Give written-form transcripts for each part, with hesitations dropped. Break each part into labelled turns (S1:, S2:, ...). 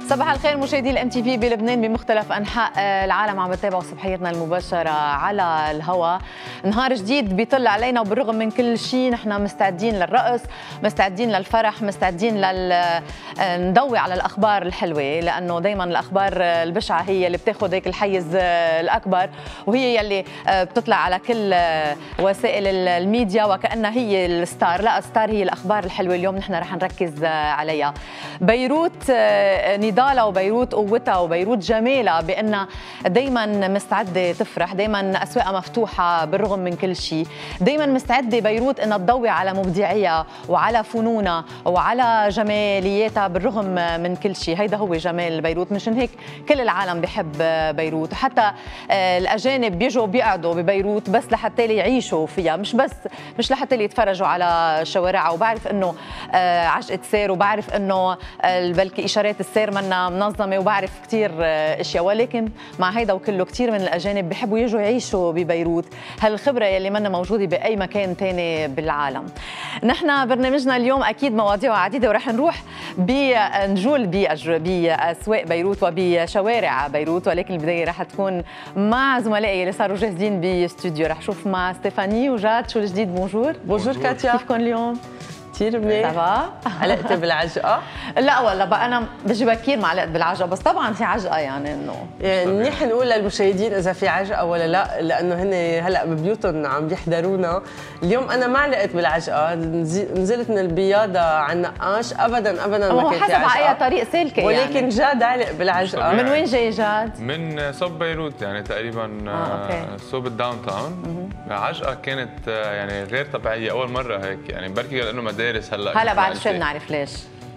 S1: صباح الخير مشاهدي الام تي في بلبنان بمختلف انحاء العالم. عم بتابعوا صباحيتنا المباشره على الهواء. نهار جديد بيطل علينا وبالرغم من كل شيء نحن مستعدين للرقص، مستعدين للفرح، مستعدين نضوي على الاخبار الحلوه، لانه دائما الاخبار البشعه هي اللي بتاخذ هيك الحيز الاكبر، وهي يلي بتطلع على كل وسائل الميديا وكانها هي الستار. لا، الستار هي الاخبار الحلوه. اليوم نحن رح نركز عليها. بيروت نضالها وبيروت قوتها وبيروت جمالها بأنها دايما مستعدة تفرح، دايما أسواقها مفتوحة بالرغم من كل شيء، دايما مستعدة بيروت أنها تضوي على مبدعيها وعلى فنونها وعلى جمالياتها بالرغم من كل شيء. هيدا هو جمال بيروت، مشان هيك كل العالم بيحب بيروت، وحتى الأجانب بيجوا بيقعدوا ببيروت بس لحتى يعيشوا فيها، مش لحتى يتفرجوا على شوارعها. وبعرف أنه عجقة سير، وبعرف أنه بلكي إشارات السير منا منظمة، وبعرف كتير اشياء، ولكن مع هيدا وكله كتير من الاجانب بيحبوا يجوا يعيشوا ببيروت هالخبره يلي منا موجوده باي مكان تاني بالعالم. نحن برنامجنا اليوم اكيد مواضيع عديده، ورح نروح نجول باسواق بيروت وبشوارع بيروت، ولكن البدايه رح تكون مع زملائي اللي صاروا جاهزين باستوديو. رح شوف مع ستيفاني وجاد شو الجديد. بونجور
S2: كاتيا،
S1: كيفكم اليوم؟
S2: كثير منيح.
S1: سافا؟
S2: علقتي بالعجقه؟
S1: لا والله بقى انا بجي بكير ما علقت بالعجقه، بس طبعا في عجقه يعني انه
S2: منيح نقول للمشاهدين اذا في عجقه ولا لا، لانه هن هلا ببيوتهم عم بيحضرونا. اليوم انا ما علقت بالعجقه، نزلت من البياضه على النقاش، ابدا ما كان في عجقه،
S1: حسب على اي طريق سالكه
S2: ولكن
S1: يعني.
S2: جاد علق بالعجقه.
S1: من وين جاي جاد؟
S3: من صوب بيروت، يعني تقريبا صوب الداون تاون. عجقه كانت يعني غير طبيعيه، اول مره هيك يعني، بركي لانه مدارس هلا
S1: بعد شوي بنعرف ليش.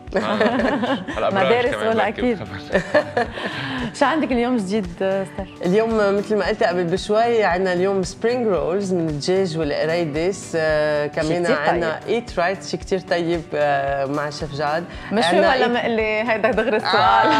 S3: هلا
S1: مدارس ولا اكيد. شو عندك اليوم جديد ستر؟
S2: اليوم مثل ما قلت قبل بشوي عندنا اليوم سبرينج رولز من الدجاج والقريدس، كمان عندنا ايت رايت، شيء كثير طيب مع شيف جاد.
S1: مشوي ولا مقلي؟ هيدا دغري السؤال.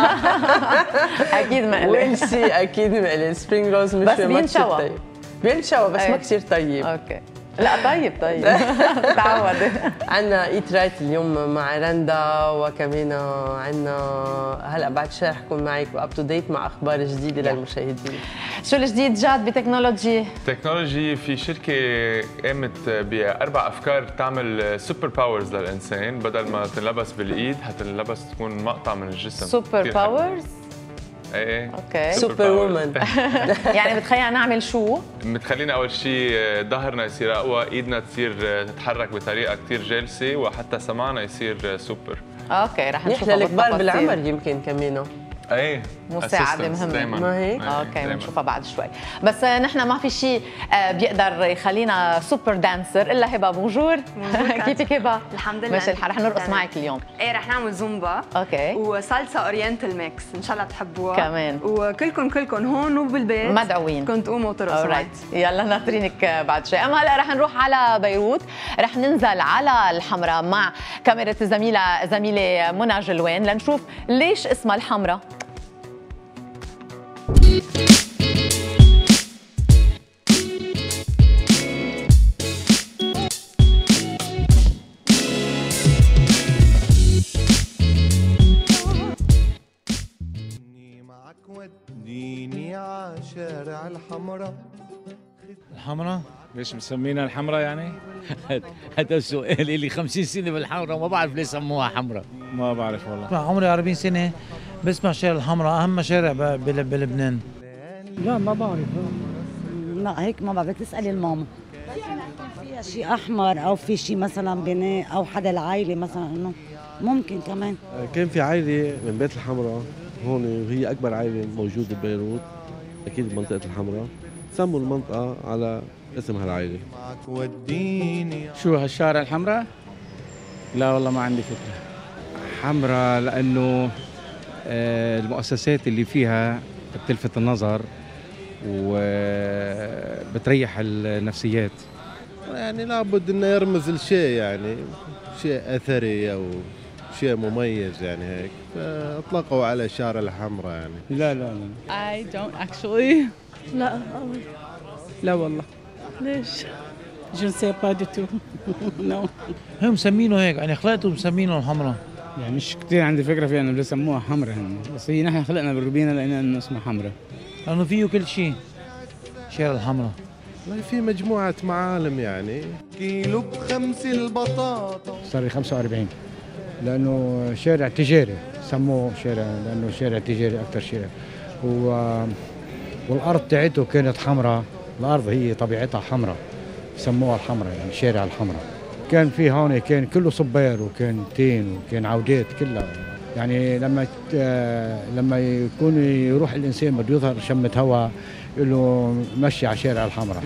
S1: اكيد مقلي.
S2: وين شيء اكيد مقلي. السبرينج رولز مشوي ما كثير طيب، بينشوى بس ما كثير طيب.
S1: اوكي لا طيب تعودي.
S2: عندنا ايت رايت اليوم مع رندا، وكمان عندنا هلا بعد شوي رح اكون معك اب تو ديت مع اخبار جديده للمشاهدين.
S1: شو الجديد جاد بتكنولوجي؟
S3: تكنولوجي في شركه قامت باربع افكار تعمل سوبر باورز للانسان، بدل ما تنلبس بالايد حتنلبس تكون مقطع من الجسم.
S1: سوبر باورز؟
S3: ايه
S1: اوكي.
S2: سوبر وومن.
S1: يعني بتخلينا نعمل شو؟
S3: بتخلينا اول شيء ظهرنا يصير اقوى، ايدنا تصير تتحرك بطريقه كثير جلسه، وحتى سمعنا يصير سوبر.
S1: اوكي رح نشوف.
S2: للكبار بالعمر يمكن كمان.
S3: ايه
S1: مساعدة مهمة.
S2: ما هيك؟
S1: اوكي بنشوفها بعد شوي. بس نحن ما في شيء بيقدر يخلينا سوبر دانسر الا هبه. بونجور. كيفك هبه؟
S4: الحمد لله.
S1: ماشي الحال. رح نرقص معك اليوم.
S4: ايه رح نعمل زومبا.
S1: اوكي.
S4: وصلصه اورينتال ميكس، ان شاء الله تحبوها
S1: كمان.
S4: وكلكم هون وبالبيت
S1: مدعوين
S4: كنت تقوموا وترقصوا معي.
S1: يلا ناطرينك بعد شوي. اما هلا رح نروح على بيروت، رح ننزل على الحمراء مع كاميرا زميله منى جلوان لنشوف ليش اسمها الحمراء.
S5: وديني على شارع الحمراء.
S6: الحمراء؟ ليش مسمينها الحمراء يعني؟ هذا السؤال اللي 50 سنة بالحمراء ما بعرف ليش سموها حمراء. ما بعرف والله. عمري 40 سنة بسمع شارع الحمراء، أهم شارع بلبنان.
S7: لا ما بعرف. لا هيك ما بعرف، تسألي الماما. فيها شيء أحمر أو في شيء مثلا بناء أو حدا العائلة مثلا، إنه ممكن كمان.
S8: كان في عائلة من بيت الحمراء هون، وهي أكبر عائلة موجودة ببيروت، أكيد بمنطقة الحمراء، سموا المنطقة على اسم هالعائلة.
S9: شو هالشارع الحمراء؟ لا والله ما عندي فكرة. حمراء لأنه المؤسسات اللي فيها بتلفت النظر وبتريح النفسيات.
S8: يعني لابد انه يرمز لشيء، يعني شيء أثري أو شيء مميز يعني هيك، فاطلقوا على شارع الحمراء يعني.
S9: لا لا لا.
S10: I don't actually.
S9: لا والله.
S10: ليش؟ Je ne sais pas du tout. Non.
S6: هم مسمينه هيك يعني، خلقته مسمينه الحمراء.
S9: يعني مش كثير عندي فكره فيها انه بسموها حمراء هن، بس هي نحن خلقنا بالروبينا لقينا انه اسمها حمراء
S6: لانه فيه كل شيء. شارع الحمراء
S8: في مجموعة معالم يعني.
S5: كيلو ب5 البطاطا
S9: صار لي 45 لانه شارع تجاري سموه شارع لانه شارع تجاري اكثر شارع والارض تاعته كانت حمراء، الارض هي طبيعتها حمراء سموها الحمراء يعني شارع الحمراء. كان في هون كان كله صبير وكان تين وكان عودات كلها يعني لما يكون يروح الانسان بده يظهر شمة هواء يقول له مشي على شارع الحمراء.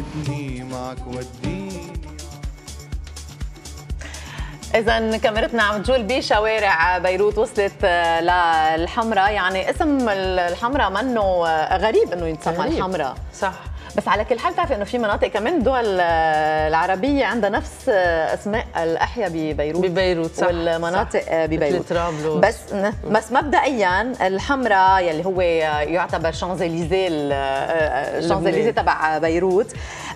S1: إذا كاميرتنا عم تجول بشوارع بيروت وصلت للحمراء، يعني اسم الحمراء منه غريب انه يتسمى الحمراء.
S2: صح.
S1: بس على كل حال بتعرفي انه في مناطق كمان الدول العربيه عندها نفس اسماء الاحياء
S2: ببيروت صح.
S1: والمناطق صح. ببيروت
S2: طرابلس.
S1: بس مبدئيا الحمراء يلي هو يعتبر شانزليزيه تبع بيروت،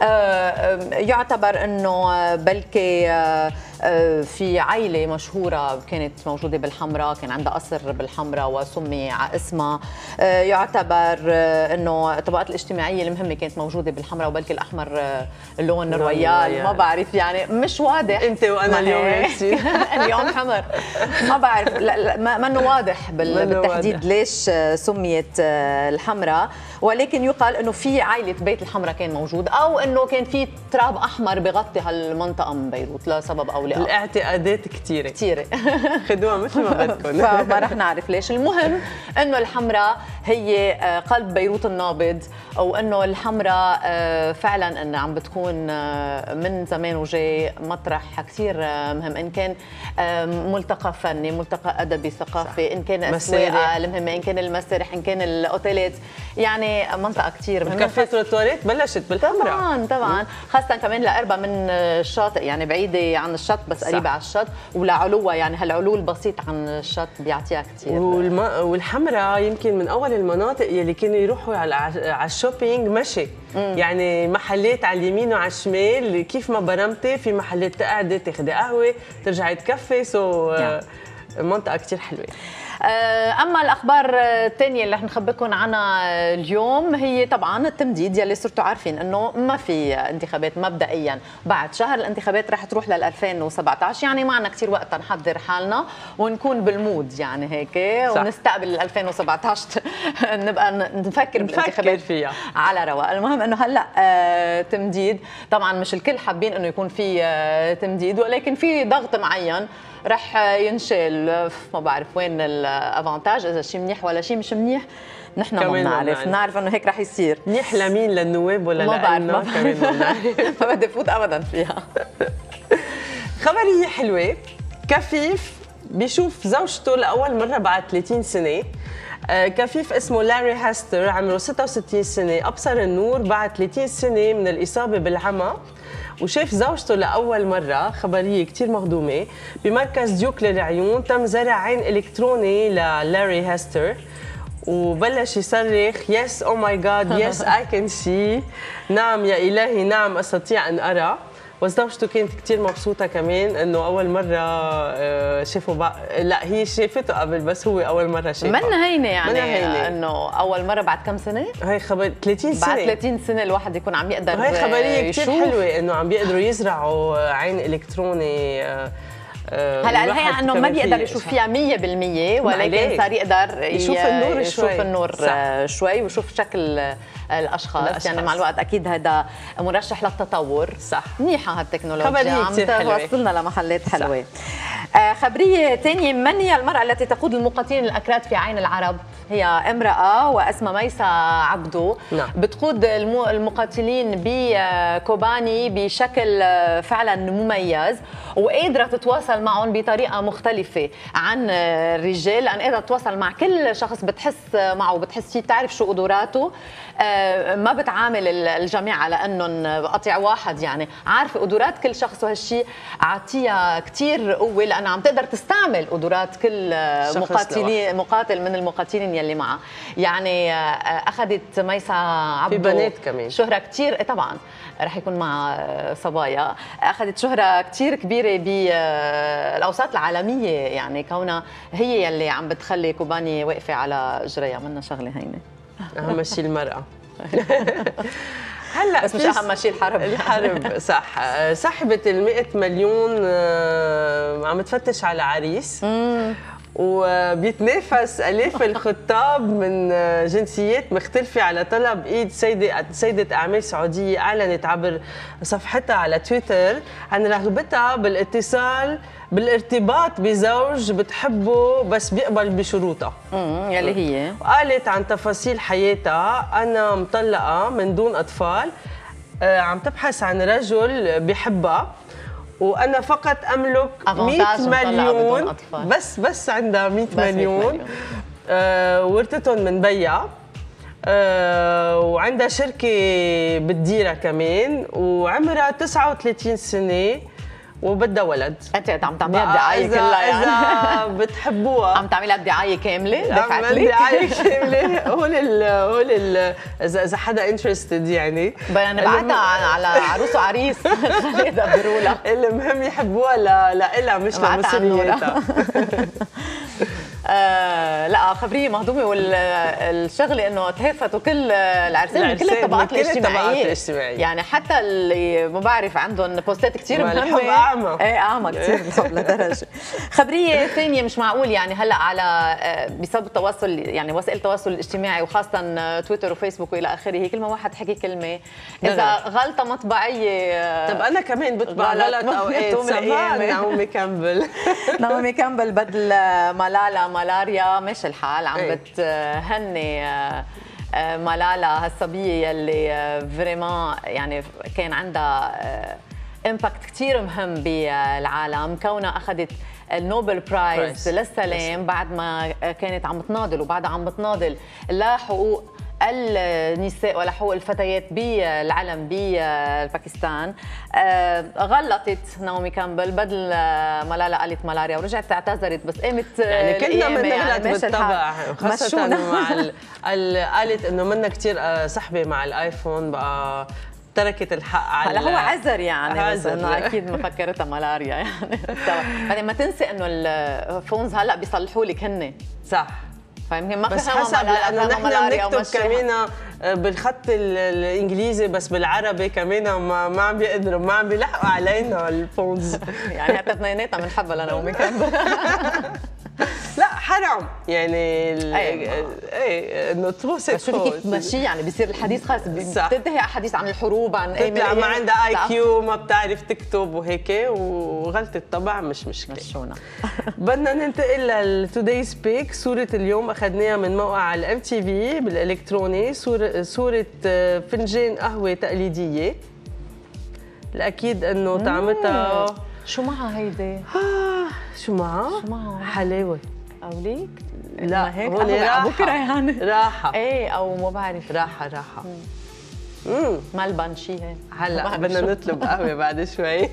S1: يعتبر انه بلكي في عائلة مشهورة كانت موجودة بالحمراء، كان عندها قصر بالحمراء وسمي على اسمها. يعتبر انه الطبقات الاجتماعية المهمة كانت موجودة بالحمراء، وبلكي الأحمر اللون الرويال ما بعرف يعني مش واضح.
S2: انت وانا اليوم
S1: اليوم حمر ما بعرف منه واضح بالتحديد ليش سميت الحمراء، ولكن يقال انه في عائلة بيت الحمراء كان موجود، او انه كان في تراب احمر بغطي هالمنطقة من بيروت لسبب او لآخر.
S2: الاعتقادات كثيرة خدوها مثل ما بدكم.
S1: فما رح نعرف ليش. المهم انه الحمراء هي قلب بيروت النابض، وانه الحمراء فعلا انه عم بتكون من زمان وجاي مطرح كثير مهم، ان كان ملتقى فني، ملتقى ادبي ثقافي، ان كان اسواق المهمه، ان كان المسارح، ان كان الاوتيلات، يعني منطقه كثير مهمه.
S2: كافيه تروتواريت بلشت بالحمراء
S1: طبعا خاصه كمان لقربها من الشاطئ، يعني بعيده عن الشط بس قريبه على الشط، ولعلوها يعني هالعلو البسيط عن الشط بيعطيها كثير.
S2: والحمراء يمكن من اول المناطق يلي كانوا يروحوا على الشوبينج مشي. يعني محلات على اليمين وعلى الشمال، كيف ما برمتي في محلات تقعدي تاخذي قهوه ترجعي تكفي، منطقه كثير حلوه.
S1: اما الاخبار الثانيه اللي رح نخبركم عنها اليوم هي طبعا التمديد، يلي صرتوا عارفين انه ما في انتخابات مبدئيا بعد شهر، الانتخابات رح تروح لل 2017، يعني معنا كثير وقت نحضر حالنا ونكون بالمود يعني هيك صح. ونستقبل 2017 نبقى نفكر بالانتخابات
S2: فيها
S1: على رواق. المهم انه هلا تمديد، طبعا مش الكل حابين انه يكون في تمديد، ولكن في ضغط معين رح ينشال، ما بعرف وين الافانتاج، اذا شيء منيح ولا شيء مش منيح نحن ما بنعرف انه هيك رح يصير.
S2: منيح لمين؟ للنواب ولا لنا؟ كمان
S1: ما بدي فوت ابدا فيها.
S2: خبريه حلوه، كفيف بيشوف زوجته لاول مره بعد 30 سنه. كفيف اسمه لاري هاستر، عمره 66 سنه، ابصر النور بعد 30 سنه من الاصابه بالعمى، وشاف زوجته لأول مرة. خبرية كتير مهضومة. بمركز ديوك للعيون تم زرع عين إلكتروني للاري هاستر، وبلش يصرخ يس او ماي جاد يس اي كان سي، نعم يا إلهي نعم أستطيع أن أرى. وزوجته كانت كتير مبسوطة كمان انه اول مرة شافوا لا هي شافته قبل بس هو اول مرة شافه.
S1: منا هينة يعني انه اول مرة بعد كم سنة؟
S2: هي خبر 30 سنة.
S1: بعد 30 سنة الواحد يكون عم يقدر
S2: هي خبرية كتير حلوة انه عم بيقدروا يزرعوا عين الكتروني.
S1: هلا هي انه ما بيقدر يشوف فيها 100%، ولكن صار يقدر
S2: يشوف النور
S1: يشوف النور شوي ويشوف شكل الاشخاص. يعني مع الوقت اكيد هذا مرشح للتطور.
S2: صح.
S1: منيحه هالتكنولوجيا
S2: عم
S1: توصلنا لمحلات حلوه. خبريه ثانيه، من هي المراه التي تقود المقاتلين الاكراد في عين العرب؟ هي امراه واسمها ميسة عبدو.
S2: نعم.
S1: بتقود المقاتلين بكوباني بشكل فعلا مميز، وقادره تتواصل معهم بطريقه مختلفه عن الرجال، لان قادره تتواصل مع كل شخص بتحس معه، بتحس فيه، بتعرف شو قدراته. ما بتعامل الجميع على انهم قطيع واحد، يعني عارفه قدرات كل
S2: شخص،
S1: وهالشيء اعطيها كثير قوه لانها عم تقدر تستعمل قدرات كل مقاتل من المقاتلين يلي معها. يعني اخذت ميسا عبدو
S2: في بنات كمان
S1: شهره كثير، طبعا رح يكون مع صبايا، اخذت شهره كثير كبيره بالاوساط العالميه، يعني كونها هي يلي عم بتخلي كوباني واقفه على اجريها، منا شغله هينه. اهم
S2: شيء المراه.
S1: هلا بس مش اهم شيء الحرب.
S2: الحرب صح. صاحبة ال100 مليون عم تفتش على عريس، وبيتنافس آلاف الخطاب من جنسيات مختلفة على طلب ايد سيدة اعمال سعودية اعلنت عبر صفحتها على تويتر عن رغبتها بالارتباط بزوج بتحبه بس بيقبل بشروطها
S1: يلي هي.
S2: وقالت عن تفاصيل حياتها: انا مطلقة من دون اطفال، عم تبحث عن رجل بيحبها، وانا فقط املك 100 مليون بس عندها 100 مليون. ورثتهم من بيها، وعندها شركه بتديرها كمان، وعمرها 39 سنه وبدها ولد.
S1: انت عم تعمليها الدعايه كلها يعني
S2: اذا بتحبوها
S1: عم تعمليها الدعايه كامله؟
S2: دفعت لك الدعايه كامله. هول اذا حدا انترستد يعني
S1: بدنا نبعتها على عروس وعريس يدبروا لها.
S2: المهم يحبوها لها مش لمسؤوليتها.
S1: لا خبريه مهضومه، والشغله انه تهافتوا كل العرسان من كل الطبقات الاجتماعيه، يعني حتى اللي ما بعرف عندهم بوستات كثير مهمه.
S2: الحب اعمى،
S1: ايه اعمى كثير الحب لدرجه. خبريه ثانيه مش معقول يعني هلا على بسبب التواصل، يعني وسائل التواصل الاجتماعي وخاصه تويتر وفيسبوك والى اخره، كل ما واحد حكي كلمه اذا غلطه مطبعيه.
S2: طب انا كمان بطبع غلط اوقات. نعومي كامبل
S1: نعومي كامبل بدل مالاريا ماشي الحال، عم بتهني مالالا هالصبيه يلي فريمون يعني كان عندها امباكت كثير مهم بالعالم، كونها اخذت النوبل برايز للسلام بعد ما كانت عم تناضل، وبعدها عم بتناضل لحقوق النساء ولا حقوق الفتيات بالعالم بالباكستان. غلطت نعومي كامبل، بدل مالالا قالت مالاريا ورجعت اعتذرت، بس قامت
S2: يعني كلنا بنغلط بالطبع، خاصة مع قالت انه منا كثير صحبة مع الايفون، بقى تركت الحق على
S1: هلا هو عذر يعني، بس انه اكيد مفكرتها مالاريا يعني. بعدين ما تنسي انه الفونز هلا بيصلحوا لك هن
S2: صح،
S1: فيمكن ما
S2: بس حسب لانه نحن بنكتب كمان بالخط الانجليزي بس بالعربي كمان ما عم بيقدروا، ما عم بيلحقوا علينا الفونز.
S1: يعني حتى اثنيناتها بنحبها لنعومي كامبل.
S2: لا حرام يعني ايه انه توصف.
S1: شوفي كيف ماشي يعني بيصير الحديث خلص بتنتهي احاديث عن الحروب، عن ايه
S2: ما عندها اي كيو، ما بتعرف تكتب وهيك، وغلطة طبع مش مشكله.
S1: مشونا.
S2: بدنا ننتقل للتوداي سبيك. صورة اليوم اخذناها من موقع الام تي في بالالكتروني، صورة فنجان قهوة تقليدية. الاكيد انه طعمتها
S1: شو معها هيدي؟
S2: شو معها؟ حلاوة
S1: أوليك؟
S2: لا
S1: هيك
S2: هون راحة
S1: بكره يعني
S2: راحة
S1: ايه او ما بعرف
S2: راحة
S1: ملبن شي هيك.
S2: هلا بدنا نطلب قهوة بعد شوي.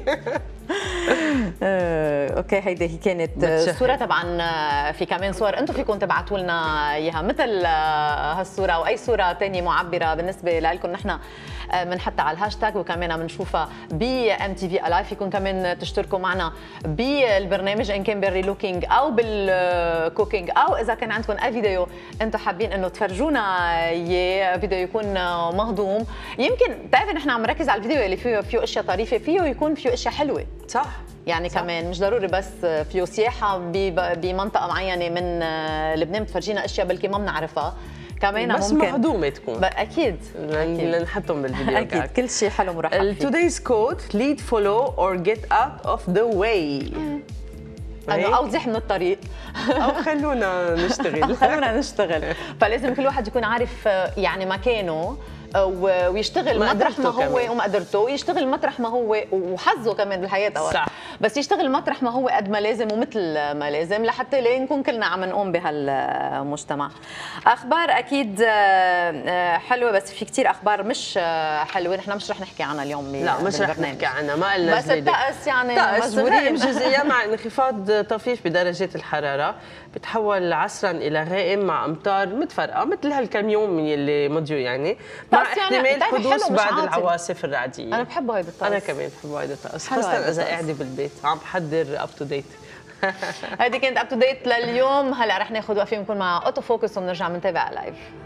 S1: اوكي هيدي هي كانت الصورة. طبعا في كمان صور انتم فيكم تبعتوا لنا اياها مثل هالصورة او اي صورة ثانية معبرة بالنسبة لكم، نحن بنحطها على الهاشتاج وكمان بنشوفها بام تي في الايف. فيكم كمان تشتركوا معنا بالبرنامج ان كان بالريلوكينج او بالكوكينج، او اذا كان عندكم اي فيديو انتم حابين انه تفرجونا اياه، فيديو يكون مهضوم. يمكن بتعرفي نحن عم نركز على الفيديو اللي فيه اشياء طريفه، فيه يكون فيه اشياء حلوه
S2: صح
S1: يعني صح. كمان مش ضروري بس فيه سياحه بمنطقه معينه من لبنان بتفرجينا اشياء بلكي ما بنعرفها كمان،
S2: بس
S1: ممكن
S2: مهضومه تكون
S1: اكيد
S2: لنحطهم بالفيديو.
S1: اكيد كل شيء حلو مرحب فيه.
S2: Today's quote: lead, follow or get out of the way.
S1: انه اوضح من الطريق
S2: او خلونا نشتغل.
S1: فلازم كل واحد يكون عارف يعني مكانه ويشتغل مطرح ما هو ومقدرته، ويشتغل مطرح ما هو وحظه كمان بالحياه أولا. صح. بس يشتغل مطرح ما هو قد ما لازم ومثل ما لازم لحتى نكون كلنا عم نقوم بهالمجتمع. اخبار اكيد حلوه، بس في كثير اخبار مش حلوه، نحن مش رح نحكي عنها اليوم.
S2: لا مش رح نحكي عنها، ما قلنا
S1: بس الطقس يعني
S2: مجبورين جزئيا مع انخفاض طفيف بدرجات الحراره بتحول عصرا الى غائم مع امطار متفرقه مثل هالكم يوم اللي مضيوا يعني، مع احتمال حدوث بعض العواصف الرعديه.
S1: انا بحبه هيدا الطقس.
S2: انا كمان بحبه هيدا الطقس، خاصه اذا قاعده بالبيت عم بحضر اب تو ديت.
S1: هذه كانت اب تو ديت لليوم. هلا رح ناخذ وقفه ونكون مع اوتو فوكس وبنرجع بنتابع لايف.